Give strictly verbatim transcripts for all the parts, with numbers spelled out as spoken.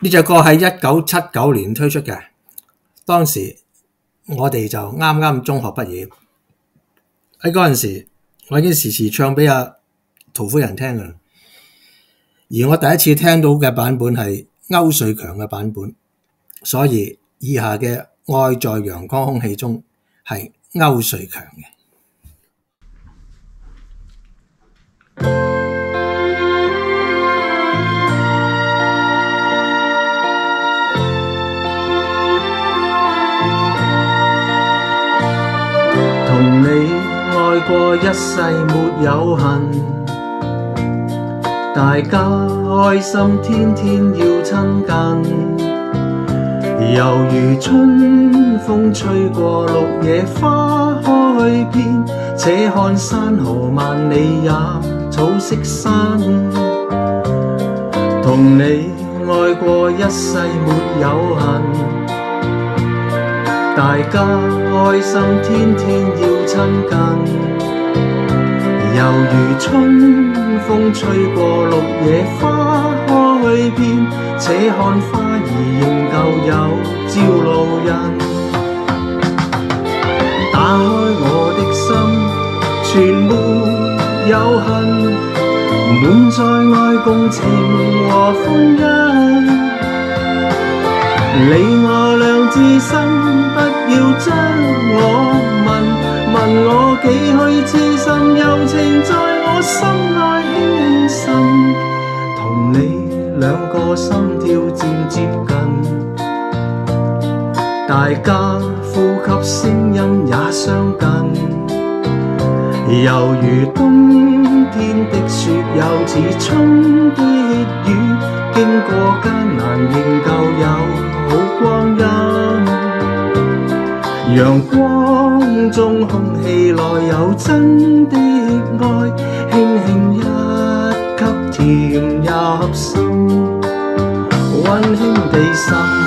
呢隻歌喺一九七九年推出嘅，當時我哋就啱啱中學畢業。喺嗰陣時，我已經時時唱俾阿陶夫人聽㗎啦。而我第一次聽到嘅版本係歐瑞強嘅版本，所以以下嘅愛在陽光空氣中係歐瑞強嘅。 同你愛過一世沒有恨，大家開心天天要親近，猶如春風吹過綠野花開遍，且看山河萬里也草色新。同你愛過一世沒有恨，大家開心天天要親近，猶如春風吹過綠野花開遍，且看花兒仍舊有朝露印。打開我的心，全沒有恨，滿載愛共情和歡欣。你我兩至深，不要將我問，問我幾許痴心，柔情在我心內輕輕滲。同你兩個心跳漸接近，大家呼吸聲音也相近，猶如冬天的雪，又似春的雨，經過艱難仍舊有好光陰。陽光中空氣內有真的愛，輕輕一吸甜也合心，溫馨地滲。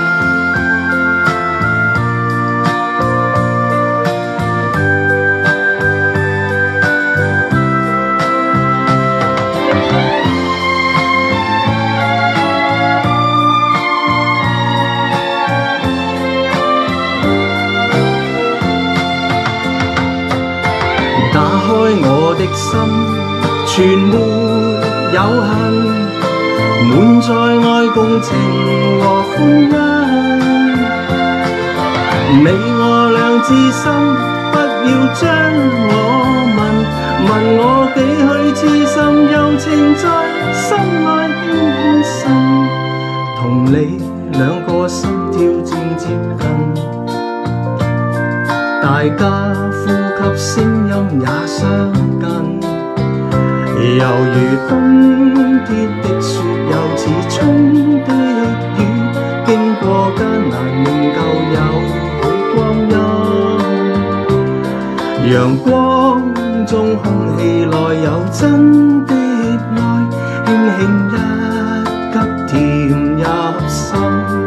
打開我的心，全沒有恨，滿載愛共情和歡欣。你我兩至深，不要將我問，問我幾許痴心，柔情在心內輕輕滲。同你兩個心跳漸接近，大家呼吸聲音也相近，猶如冬天的雪，又似春的雨，經過艱難仍舊有好光陰。陽光中空氣內有真的愛，輕輕一吸甜也合心，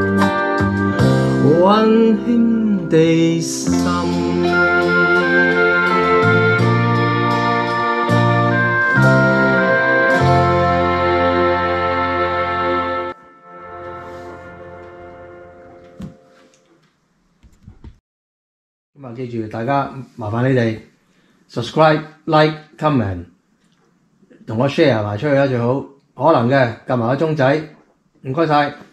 溫馨地滲。 咁啊，記住大家麻煩你哋 subscribe、like、comment， 同我 share 埋出去啦，最好可能嘅撳埋個鐘仔，唔該晒。